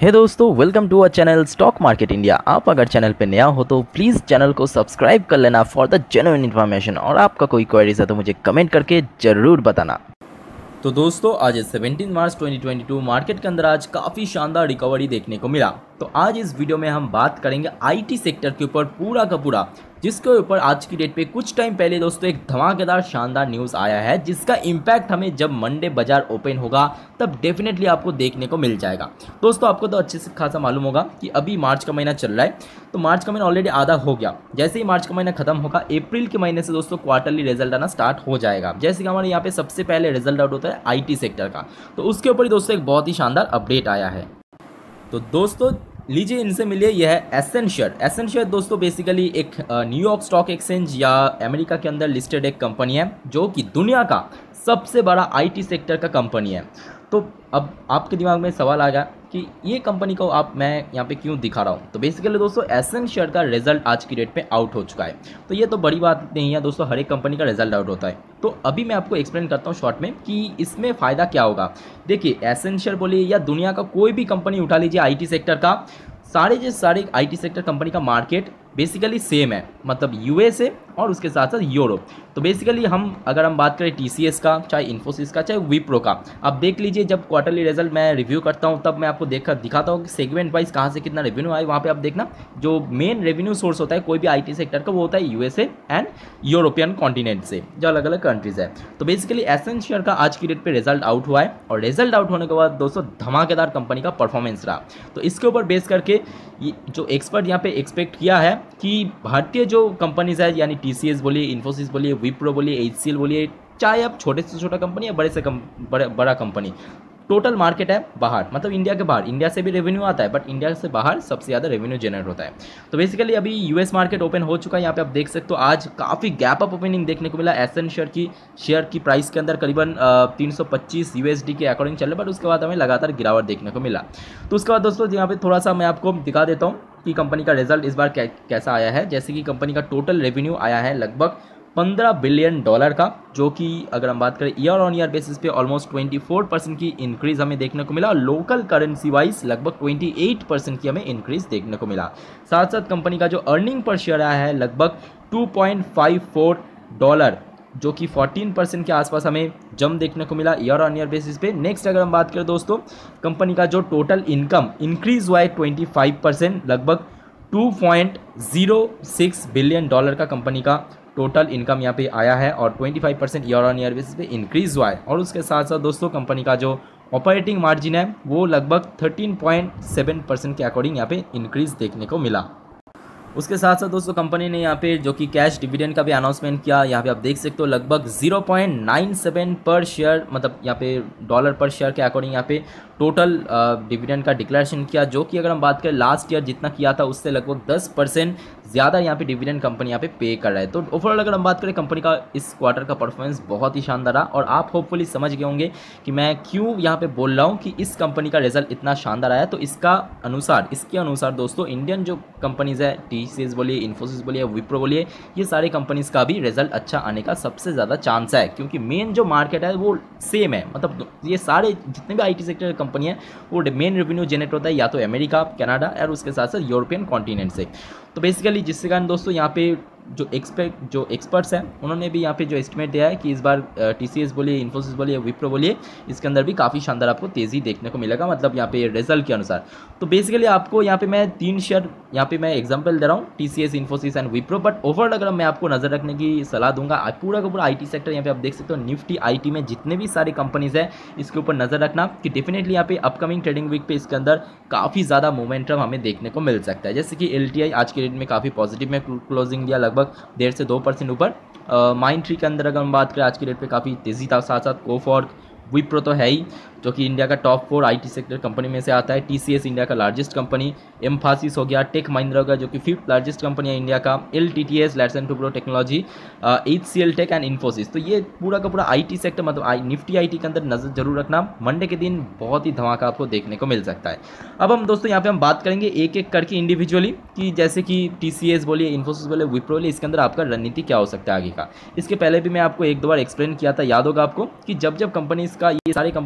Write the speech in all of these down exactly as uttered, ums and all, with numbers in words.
हे दोस्तों, welcome to our channel stock market India. आप अगर चैनल पे नया हो तो प्लीज़ चैनल को सब्सक्राइब कर लेना फॉर द जेन्युइन इन्फॉर्मेशन। और आपका कोई क्वेरीज है तो मुझे कमेंट करके ज़रूर बताना। तो दोस्तों, आज सत्रह मार्च दो हज़ार बाईस मार्केट के अंदर आज काफ़ी शानदार रिकवरी देखने को मिला। तो आज इस वीडियो में हम बात करेंगे आईटी सेक्टर के ऊपर पूरा का पूरा, जिसके ऊपर आज की डेट पे कुछ टाइम पहले दोस्तों एक धमाकेदार शानदार न्यूज़ आया है, जिसका इम्पैक्ट हमें जब मंडे बाजार ओपन होगा तब डेफिनेटली आपको देखने को मिल जाएगा। दोस्तों, आपको तो अच्छे से खासा मालूम होगा कि अभी मार्च का महीना चल रहा है, तो मार्च का महीना ऑलरेडी आधा हो गया। जैसे ही मार्च का महीना खत्म होगा, अप्रैल के महीने से दोस्तों क्वार्टरली रिजल्ट आना स्टार्ट हो जाएगा। जैसे कि हमारे यहाँ पे सबसे पहले रिजल्ट आउट होता है आईटी सेक्टर का, तो उसके ऊपर ही दोस्तों एक बहुत ही शानदार अपडेट आया है। तो दोस्तों लीजिए, इनसे मिलिए। यह है एसेंशियल। एसेंशियल दोस्तों बेसिकली एक न्यूयॉर्क स्टॉक एक्सचेंज या अमेरिका के अंदर लिस्टेड एक कंपनी है, जो कि दुनिया का सबसे बड़ा आईटी सेक्टर का कंपनी है। तो अब आपके दिमाग में सवाल आ गया कि ये कंपनी को आप मैं यहाँ पे क्यों दिखा रहा हूँ। तो बेसिकली दोस्तों एसेंशियल का रिजल्ट आज की डेट पे आउट हो चुका है। तो ये तो बड़ी बात नहीं है दोस्तों, हर एक कंपनी का रिजल्ट आउट होता है। तो अभी मैं आपको एक्सप्लेन करता हूँ शॉर्ट में कि इसमें फ़ायदा क्या होगा। देखिए, एसेंशियल बोलिए या दुनिया का कोई भी कंपनी उठा लीजिए आईटी सेक्टर का, सारे जो सारे आईटी सेक्टर कंपनी का मार्केट बेसिकली सेम है, मतलब यूएसए और उसके साथ साथ यूरोप। तो बेसिकली हम अगर हम बात करें टीसीएस का, चाहे इन्फोसिस का, चाहे विप्रो का, आप देख लीजिए जब क्वार्टरली रिजल्ट मैं रिव्यू करता हूं तब मैं आपको देखा दिखाता हूं कि सेगमेंट वाइज कहां से कितना रेवेन्यू आए। वहां पे आप देखना, जो मेन रेवेन्यू सोर्स होता है कोई भी आईटी सेक्टर का, वो होता है यूएसए एंड यूरोपियन कॉन्टिनेंट से, जो अलग अलग कंट्रीज है। तो बेसिकली एसेंशियल का आज की डेट पर रिजल्ट आउट हुआ है, और रिजल्ट आउट होने के बाद दोस्तों धमाकेदार कंपनी का परफॉर्मेंस रहा। तो इसके ऊपर बेस करके जो एक्सपर्ट यहाँ पे एक्सपेक्ट किया है कि भारतीय जो कंपनीज है, यानी टीसीएस बोलिए, इन्फोसिस बोलिए, विप्रो बोलिए, एचसीएल बोलिए, चाहे आप छोटे से छोटा कंपनी या बड़े से कम बड़े बड़ा कंपनी, टोटल मार्केट है बाहर, मतलब इंडिया के बाहर। इंडिया से भी रेवेन्यू आता है, बट इंडिया से बाहर सबसे ज़्यादा रेवेन्यू जनरेट होता है। तो बेसिकली अभी यूएस मार्केट ओपन हो चुका है। यहाँ पे आप देख सकते हो आज काफ़ी गैप अप ओपनिंग देखने को मिला। एसेंशियल की शेयर की प्राइस के अंदर करीबन तीन सौ पच्चीस यूएसडी के अकॉर्डिंग चल रहा है, बट उसके बाद हमें लगातार गिरावट देखने को मिला। तो उसके बाद दोस्तों यहाँ पे थोड़ा सा मैं आपको दिखा देता हूँ कि कंपनी का रिजल्ट इस बार कै, कैसा आया है। जैसे कि कंपनी का टोटल रेवेन्यू आया है लगभग पंद्रह बिलियन डॉलर का, जो कि अगर हम बात करें ईयर ऑन ईयर बेसिस पे ऑलमोस्ट चौबीस परसेंट की इंक्रीज हमें देखने को मिला। लोकल करेंसी वाइज लगभग अट्ठाईस परसेंट की हमें इंक्रीज देखने को मिला। साथ साथ कंपनी का जो अर्निंग पर शेयर आया है लगभग दो पॉइंट पाँच चार डॉलर, जो कि चौदह परसेंट के आसपास हमें जम देखने को मिला ईयर ऑन ईयर बेसिस पे। नेक्स्ट अगर हम बात करें दोस्तों, कंपनी का जो टोटल इनकम इंक्रीज हुआ है पच्चीस परसेंट, लगभग दो पॉइंट शून्य छह बिलियन डॉलर का कंपनी का टोटल इनकम यहाँ पे आया है, और पच्चीस percent year on year basis पे इंक्रीज हुआ है। और उसके साथ साथ दोस्तों कंपनी का जो ऑपरेटिंग मार्जिन है वो लगभग तेरह पॉइंट सात परसेंट के अकॉर्डिंग यहाँ पे इंक्रीज देखने को मिला। उसके साथ साथ दोस्तों कंपनी ने यहाँ पे जो कि कैश डिविडेंड का भी अनाउंसमेंट किया। यहाँ पे आप देख सकते हो लगभग zero point nine seven per share, मतलब यहाँ पे डॉलर पर शेयर के अकॉर्डिंग यहाँ पे टोटल डिविडेंड का डिक्लेरेशन किया, जो कि अगर हम बात करें लास्ट ईयर जितना किया था उससे लगभग दस परसेंट ज़्यादा यहाँ पे डिविडेंड कंपनी यहाँ पे पे कर रहा है। तो ओवरऑल अगर हम बात करें कंपनी का इस क्वार्टर का परफॉर्मेंस बहुत ही शानदार रहा, और आप होपफुली समझ गए होंगे कि मैं क्यों यहाँ पे बोल रहा हूँ कि इस कंपनी का रिजल्ट इतना शानदार आया। तो इसका अनुसार इसके अनुसार दोस्तों इंडियन जो कंपनीज है, टीसीएस बोलिए, इन्फोसिस बोलिए, विप्रो बोलिए, ये सारे कंपनीज का भी रिजल्ट अच्छा आने का सबसे ज़्यादा चांस है, क्योंकि मेन जो मार्केट है वो सेम है। मतलब ये सारे जितने भी आईटी सेक्टर की कंपनी है वो मेन रेवेन्यू जनरेट होता है या तो अमेरिका, कनाडा और उसके साथ साथ यूरोपियन कॉन्टिनेंट से। तो बेसिकली जिसके कारण दोस्तों यहाँ पे जो एक्सपेक्ट जो एक्सपर्ट्स हैं उन्होंने भी यहाँ पे जो एस्टिमेट दिया है कि इस बार टीसीएस बोलिए, इन्फोसिस बोलिए, विप्रो बोलिए, इसके अंदर भी काफ़ी शानदार आपको तेज़ी देखने को मिलेगा, मतलब यहाँ पे रिजल्ट के अनुसार। तो बेसिकली आपको यहाँ पे मैं तीन शेयर यहाँ पे मैं एग्जांपल दे रहा हूँ, TCS, Infosys and Wipro, but overall अगर मैं आपको नज़र रखने की सलाह दूंगा पूरा का पूरा आईटी सेक्टर, यहाँ पे आप देख सकते हो निफ्टी आईटी में जितने भी सारी कंपनीज है इसके ऊपर नज़र रखना कि डेफिनेटली यहाँ पे अपकमिंग ट्रेडिंग वीक पे इसके अंदर काफ़ी ज़्यादा मोमेंटम हमें देखने को मिल सकता है। जैसे कि एलटीआई आज के डेट में काफ़ी पॉजिटिव में क्लोजिंग दिया, लगभग डेढ़ से दो परसेंट ऊपर। माइंड ट्री के अंदर अगर हम बात करें आज की डेट पे काफ़ी तेज़ी था। साथ साथ कोफॉर्क, विप्रो तो है ही, जो कि इंडिया का top four IT sector company में से आता है। टीसीएस इंडिया का लार्जेस्ट कंपनी, एम्फासिस हो गया, टेक महिंद्रा हो गया जो कि फिफ्थ लार्जेस्ट कंपनी है इंडिया का, LTTS, Larsen Toubro technology, HCL tech and Infosys. तो ये पूरा का पूरा आईटी सेक्टर, मतलब आई निफ्टी आईटी के अंदर नजर जरूर रखना। मंडे के दिन बहुत ही धमाका आपको देखने को मिल सकता है। अब हम दोस्तों यहाँ पे हम बात करेंगे एक एक करके इंडिविजुअली, कि जैसे कि टीसीएस बोलिए, इन्फोसिस बोलिए, विप्रो बोलिए, इसके अंदर आपका रणनीति क्या हो सकता है आगे का। इसके पहले भी मैं आपको एक दो बार एक्सप्लेन किया था, याद होगा आपको, कि जब जब कंपनीज का ये सारी कंपनीज का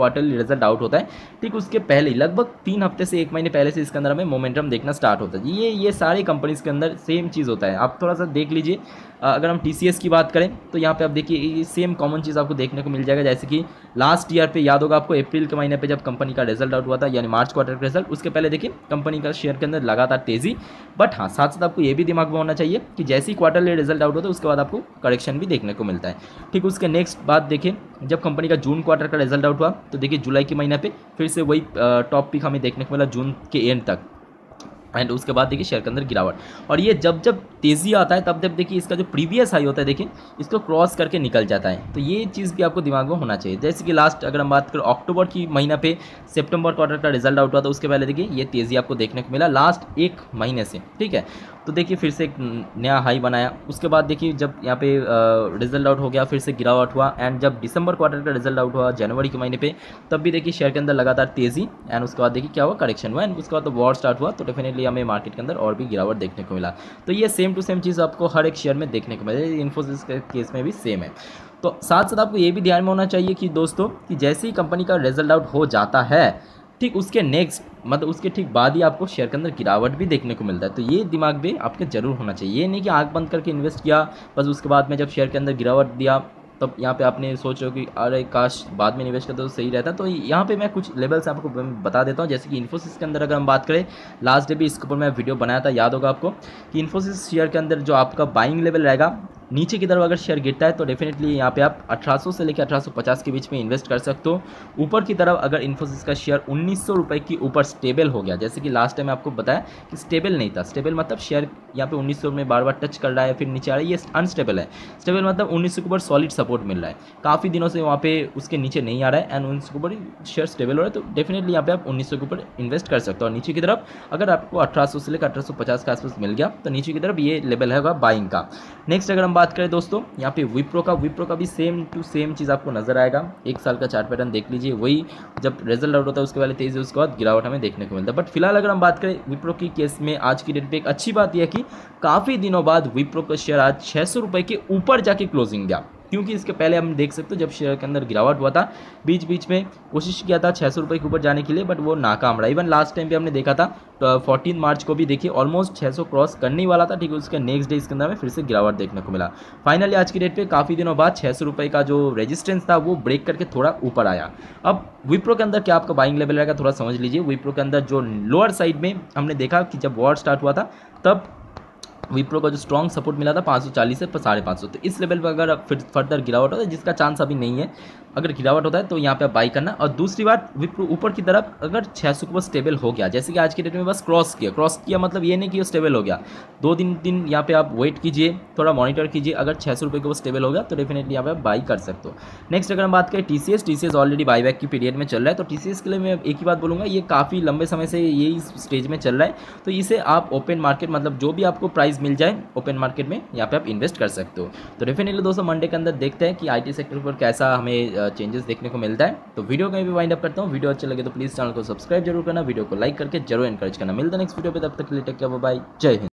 क्वार्टरली रिजल्ट आउट होता है ठीक उसके पहले लगभग तीन हफ्ते से एक महीने पहले से इसके अंदर हमें मोमेंटम देखना स्टार्ट होता है। ये ये सारी कंपनीज के अंदर सेम चीज़ होता है। आप थोड़ा सा देख लीजिए, अगर हम टीसीएस की बात करें तो यहाँ पे आप देखिए ये सेम कॉमन चीज़ आपको देखने को मिल जाएगा। जैसे कि लास्ट ईयर पे याद होगा आपको, अप्रैल के महीने पे जब कंपनी का रिजल्ट आउट हुआ था, यानी मार्च क्वार्टर का रिजल्ट, उसके पहले देखिए कंपनी का शेयर के अंदर लगातार तेजी। बट हाँ, साथ साथ आपको ये भी दिमाग में होना चाहिए कि जैसे ही क्वार्टरली रिजल्ट आउट होता है उसके बाद आपको करेक्शन भी देखने को मिलता है। ठीक उसके नेक्स्ट बात देखिए, जब कंपनी का जून क्वार्टर का रिजल्ट आउट हुआ तो देखिए जुलाई के महीने पे फिर से वही टॉप पिक हमें देखने को मिला जून के एंड तक, एंड उसके बाद देखिए शेयर के अंदर गिरावट। और ये जब जब तेज़ी आता है तब जब देखिए इसका जो प्रीवियस हाई होता है देखिए इसको क्रॉस करके निकल जाता है। तो ये चीज़ भी आपको दिमाग में होना चाहिए। जैसे कि लास्ट अगर हम बात करें अक्टूबर की महीना पे सितंबर क्वार्टर का रिजल्ट आउट हुआ था, उसके पहले देखिए ये तेज़ी आपको देखने को मिला लास्ट एक महीने से, ठीक है। तो देखिए फिर से एक नया हाई बनाया, उसके बाद देखिए जब यहाँ पे रिजल्ट आउट हो गया फिर से गिरावट हुआ, एंड जब दिसंबर क्वार्टर का रिजल्ट आउट हुआ जनवरी के महीने पे तब भी देखिए शेयर के अंदर लगातार तेज़ी, एंड उसके बाद देखिए क्या हुआ, करेक्शन हुआ, एंड उसके बाद तो वॉर स्टार्ट हुआ, तो डेफिनेटली हमें मार्केट के अंदर और भी गिरावट देखने को मिला। तो ये सेम टू सेम चीज़ आपको हर एक शेयर में देखने को मिले, इन्फोसिस के केस में भी सेम है। तो साथ साथ आपको ये भी ध्यान में होना चाहिए कि दोस्तों कि जैसे ही कंपनी का रिजल्ट आउट हो जाता है ठीक उसके नेक्स्ट मतलब उसके ठीक बाद ही आपको शेयर के अंदर गिरावट भी देखने को मिलता है। तो ये दिमाग में आपके जरूर होना चाहिए। ये नहीं कि आंख बंद करके इन्वेस्ट किया बस उसके बाद में जब शेयर के अंदर गिरावट दिया तब यहाँ पे आपने सोच रहे हो कि अरे काश बाद में इन्वेस्ट करते तो सही रहता। तो यहाँ पे मैं कुछ लेवल्स आपको बता देता हूँ। जैसे कि इन्फोसिस के अंदर अगर हम बात करें, लास्ट डे भी इसके ऊपर मैं वीडियो बनाया था, याद होगा आपको, कि इन्फोसिस शेयर के अंदर जो आपका बाइंग लेवल रहेगा नीचे की तरफ अगर शेयर गिरता है तो डेफिनेटली यहाँ पे आप अठारह सौ से लेकर अठारह सौ पचास के बीच में इन्वेस्ट कर सकते हो। ऊपर की तरफ अगर इन्फोसिस का शेयर उन्नीस सौ रुपये की ऊपर स्टेबल हो गया, जैसे कि लास्ट टाइम आपको बताया कि स्टेबल नहीं था, स्टेबल मतलब शेयर यहाँ पे उन्नीस सौ में बार बार टच कर रहा है फिर नीचे आ रहा है, ये अनस्टेबल है। स्टेबल मतलब उन्नीस सौ के ऊपर सॉलिड सपोर्ट मिल रहा है, काफ़ी दिनों से वहाँ पे उसके नीचे नहीं आ रहा है, एंड उन्नीस के ऊपर शेयर स्टेबल हो रहा है। तो डेफिनेटली यहाँ पे आप उन्नीस सौ के ऊपर इन्वेस्ट कर सकते हो। और नीचे की तरफ अगर आपको अठारह सौ से लेकर अठारह सौ पचास के आसपास मिल गया तो नीचे की तरफ ये लेवल है बाइंग का। नेक्स्ट अगर हम बात करें दोस्तों यहाँ पे विप्रो का, विप्रो का भी सेम टू सेम चीज़ आपको नजर आएगा। एक साल का चार्ट पैटर्न देख लीजिए, वही जब रिजल्ट आउट होता है उसके पहले तेजी उसके बाद गिरावट हमें देखने को मिलता है। बट फिलहाल अगर हम बात करें विप्रो की केस में आज की डेट पे एक अच्छी बात यह है कि काफ़ी दिनों बाद विप्रो का शेयर आज छः सौ रुपये के ऊपर जाके क्लोजिंग गया, क्योंकि इसके पहले हम देख सकते हो जब शेयर के अंदर गिरावट हुआ था बीच बीच में कोशिश किया था छः सौ रुपये के ऊपर जाने के लिए, बट वो नाकाम रहा। इवन लास्ट टाइम पे हमने देखा था तो फोर्टीन मार्च को भी देखिए ऑलमोस्ट छः सौ क्रॉस करने वाला था, ठीक है। उसके नेक्स्ट डे इसके अंदर में फिर से गिरावट देखने को मिला। फाइनली आज की डेट पे काफ़ी दिनों बाद छः सौ रुपये का जो रेजिस्टेंस था वो ब्रेक करके थोड़ा ऊपर आया। अब विप्रो के अंदर क्या आपका बाइंग लेवल रहेगा थोड़ा समझ लीजिए। विप्रो के अंदर जो लोअर साइड में हमने देखा कि जब वॉर स्टार्ट हुआ था तब विप्रो का जो स्ट्रॉन्ग सपोर्ट मिला था पाँच सौ चालीस से साढ़े पाँच सौ, तो इस लेवल पर अगर फिर फर्दर गिरावट होता है जिसका चांस अभी नहीं है, अगर गिरावट होता है तो यहाँ पे आप बाई करना। और दूसरी बात विप्रो ऊपर की तरफ अगर छः सौ के ऊपर स्टेबल हो गया, जैसे कि आज की डेट में बस क्रॉस किया, क्रॉस किया मतलब ये नहीं कि वो स्टेबल हो गया, दो दिन दिन यहाँ पे आप वेट कीजिए, थोड़ा मॉनिटर कीजिए, अगर छः सौ रुपये के ऊपर स्टेबल हो गया तो डेफिनेटली यहाँ पे आप बाई कर सकते हो। नेक्स्ट अगर हम बात करें टीसीएस, टीसीएस ऑलरेडी बाईबैक की पीरियड में चल रहा है, तो टीसीएस के लिए मैं एक ही बात बोलूँगा, ये काफ़ी लंबे समय से यही स्टेज में चल रहा है, तो इसे आप ओपन मार्केट मतलब जो भी आपको प्राइस मिल जाए ओपन मार्केट में यहाँ पे आप इन्वेस्ट कर सकते हो। तो डेफिनेटली दोस्तों मंडे के अंदर देखते हैं कि आईटी सेक्टर पर कैसा हमें चेंजेस देखने को मिलता है। तो वीडियो कहीं भी वाइंड अप करता हूँ। वीडियो अच्छा लगे तो प्लीज़ चैनल को सब्सक्राइब जरूर करना, वीडियो को लाइक करके जरूर एनकरेज करना। मिलता है नेक्स्ट वीडियो पे, तब तक के लिए टेक केयर, बाय बाय, जय हिंद।